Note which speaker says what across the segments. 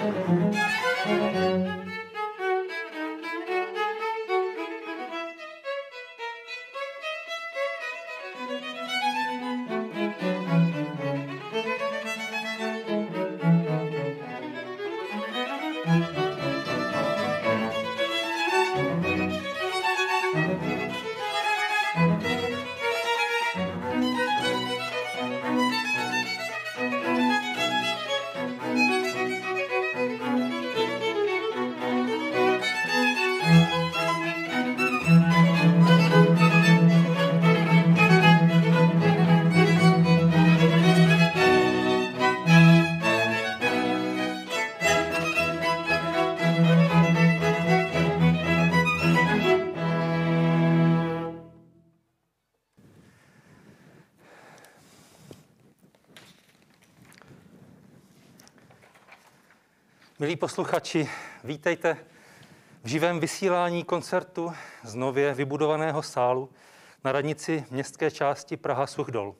Speaker 1: Milí posluchači, vítejte v živém vysílání koncertu z nově vybudovaného sálu na radnici městské části Praha-Suchdol.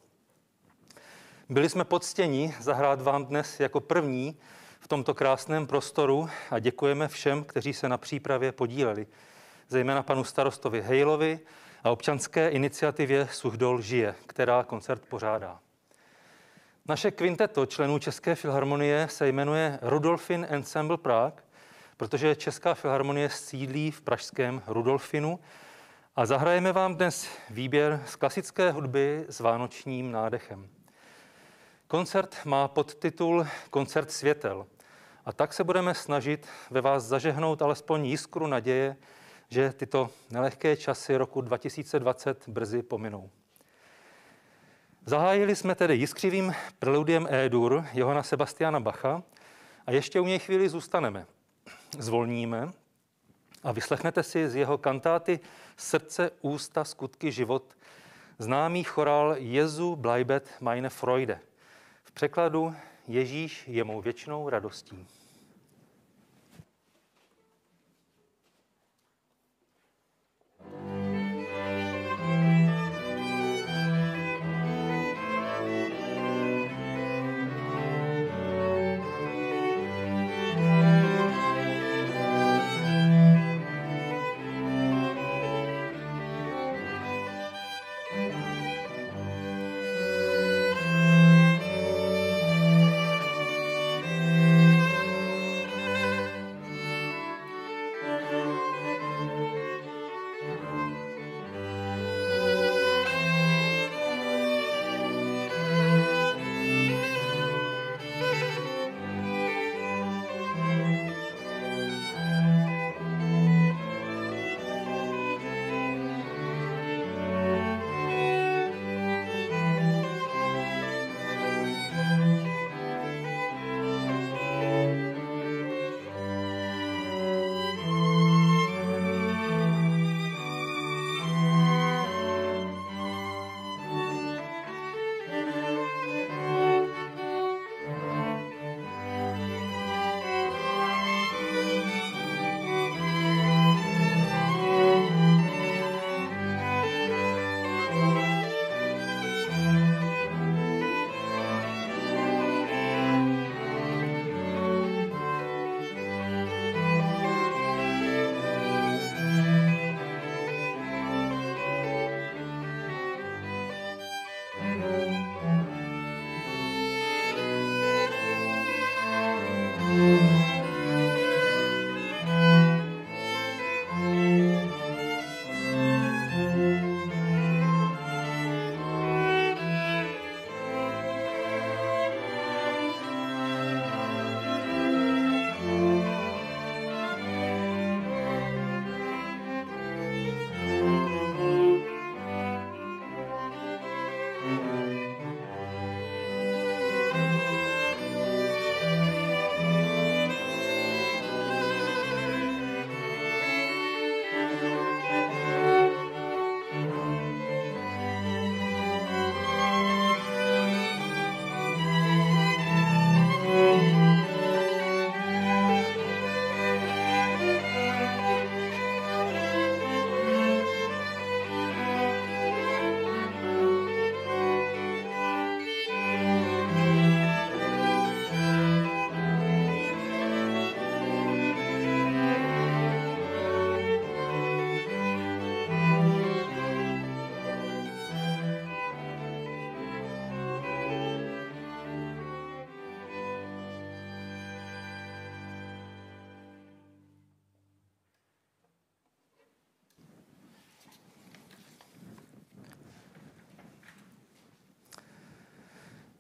Speaker 1: Byli jsme poctěni zahrát vám dnes jako první v tomto krásném prostoru a děkujeme všem, kteří se na přípravě podíleli, zejména panu starostovi Hejlovi a občanské iniciativě Suchdol žije, která koncert pořádá. Naše kvinteto členů České filharmonie se jmenuje Rudolfin Ensemble Prague, protože Česká filharmonie sídlí v pražském Rudolfinu a zahrajeme vám dnes výběr z klasické hudby s vánočním nádechem. Koncert má podtitul Koncert světel a tak se budeme snažit ve vás zažehnout alespoň jiskru naděje, že tyto nelehké časy roku 2020 brzy pominou. Zahájili jsme tedy jiskřivým preludiem E-dur Johanna Sebastiana Bacha a ještě u něj chvíli zůstaneme. Zvolníme a vyslechnete si z jeho kantáty Srdce, ústa, skutky, život známý chorál Jesu bleibet meine Freude. V překladu Ježíš je mou věčnou radostí.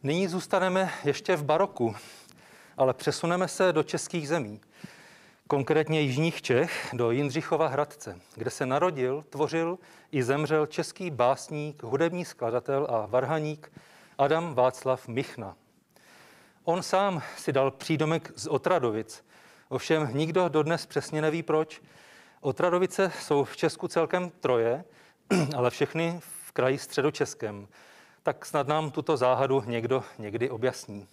Speaker 1: Nyní zůstaneme ještě v baroku, ale přesuneme se do českých zemí, konkrétně jižních Čech, do Jindřichova Hradce, kde se narodil, tvořil i zemřel český básník, hudební skladatel a varhaník Adam Václav Michna. On sám si dal přídomek z Otradovic, ovšem nikdo dodnes přesně neví proč. Otradovice jsou v Česku celkem 3, ale všechny v kraji středočeském. Tak snad nám tuto záhadu někdo někdy objasní.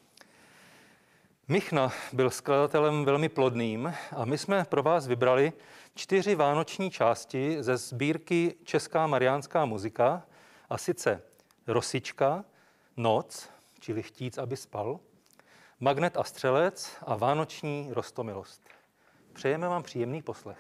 Speaker 1: Michna byl skladatelem velmi plodným a my jsme pro vás vybrali 4 vánoční části ze sbírky Česká mariánská muzika, a sice Rosička, Noc, čili Chtíc, aby spal, Magnet a střelec a Vánoční roztomilost. Přejeme vám příjemný poslech.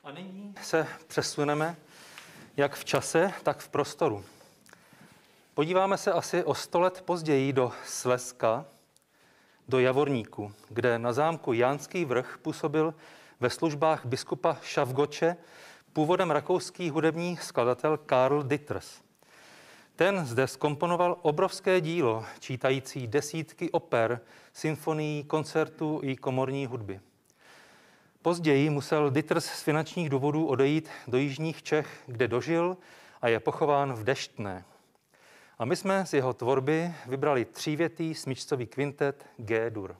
Speaker 1: A nyní se přesuneme jak v čase, tak v prostoru. Podíváme se asi o 100 let později do Slezska, do Javorníku, kde na zámku Jánský Vrch působil ve službách biskupa Šavgoče původem rakouský hudební skladatel Karl Ditters. Ten zde zkomponoval obrovské dílo, čítající desítky oper, symfonií, koncertů i komorní hudby. Později musel Ditters z finančních důvodů odejít do jižních Čech, kde dožil a je pochován v Deštné. A my jsme z jeho tvorby vybrali třívětý smyčcový kvintet G-dur.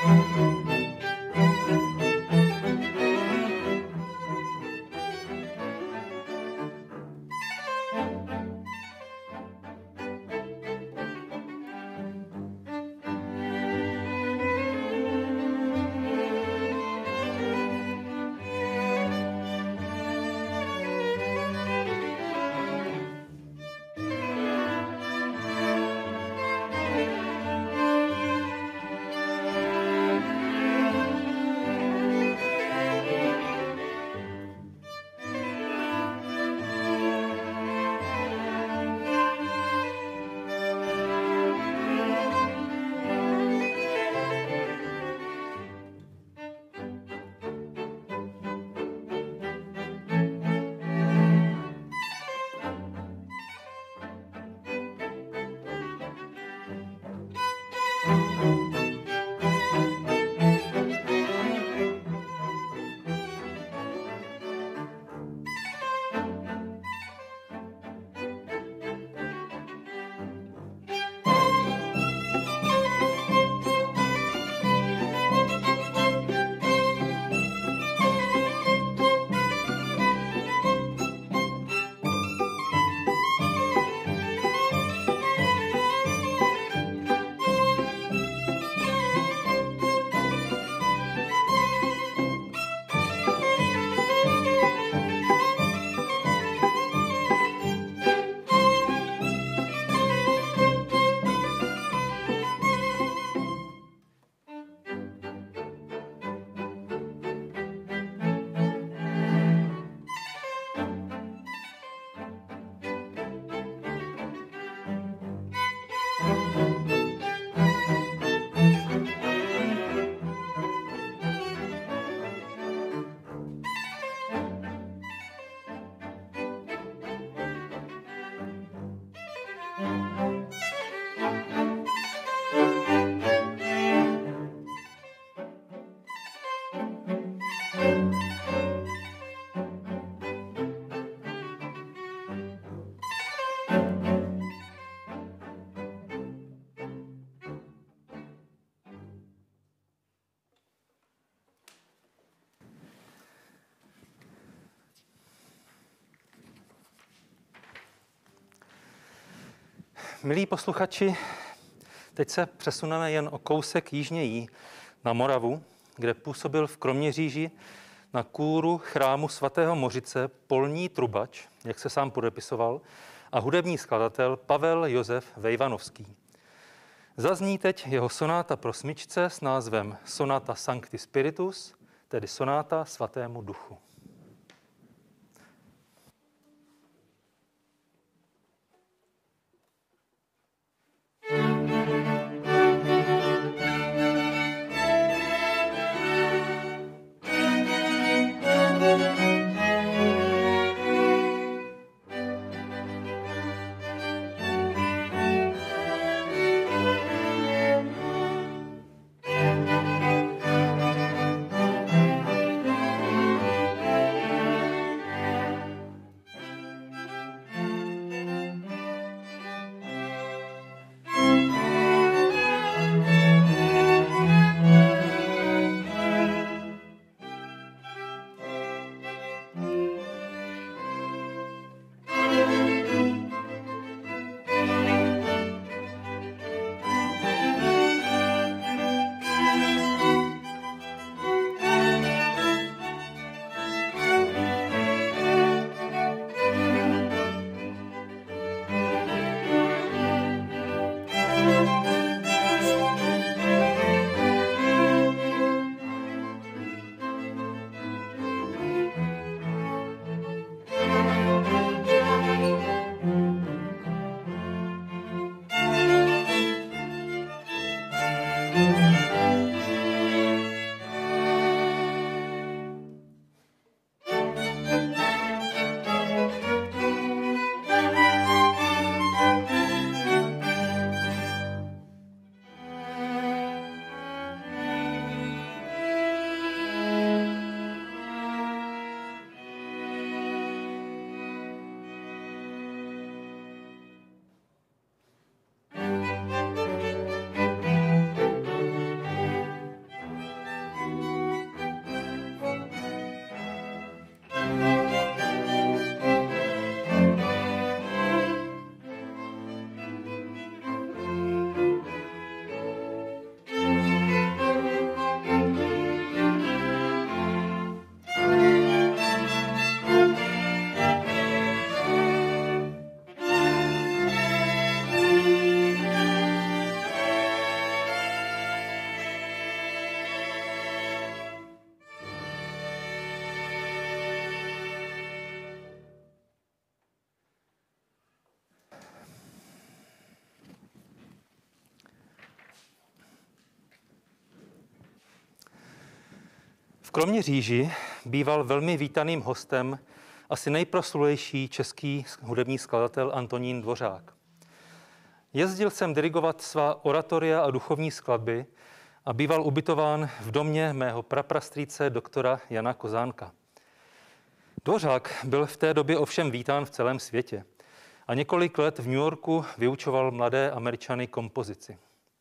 Speaker 1: Milí posluchači, teď se přesuneme jen o kousek jižněji na Moravu, kde působil v Kroměříži na kůru chrámu svatého Mořice polní trubač, jak se sám podepisoval, a hudební skladatel Pavel Josef Vejvanovský. Zazní teď jeho sonáta pro smyčce s názvem Sonata Sancti Spiritus, tedy sonáta svatému duchu. Kroměříži býval velmi vítaným hostem asi nejproslulejší český hudební skladatel Antonín Dvořák. Jezdil sem dirigovat svá oratoria a duchovní skladby a býval ubytován v domě mého praprastrýce doktora Jana Kozánka. Dvořák byl v té době ovšem vítán v celém světě a několik let v New Yorku vyučoval mladé Američany kompozici.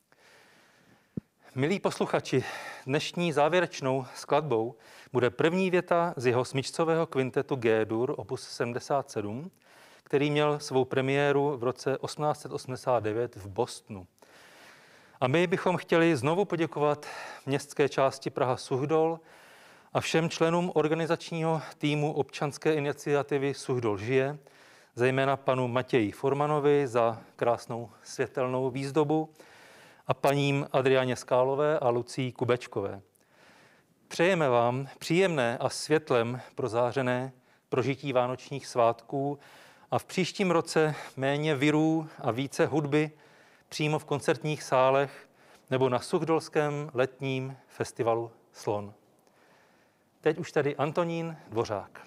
Speaker 1: Milí posluchači, dnešní závěrečnou skladbou bude první věta z jeho smyčcového kvintetu G-dur opus 77, který měl svou premiéru v roce 1889 v Bostonu. A my bychom chtěli znovu poděkovat městské části Praha-Suchdol a všem členům organizačního týmu občanské iniciativy Suchdol žije, zejména panu Matěji Formanovi za krásnou světelnou výzdobu a paním Adriáně Skálové a Lucii Kubečkové. Přejeme vám příjemné a světlem prozářené prožití vánočních svátků a v příštím roce méně virů a více hudby přímo v koncertních sálech nebo na Suchdolském letním festivalu Slon. Teď už tady Antonín Dvořák.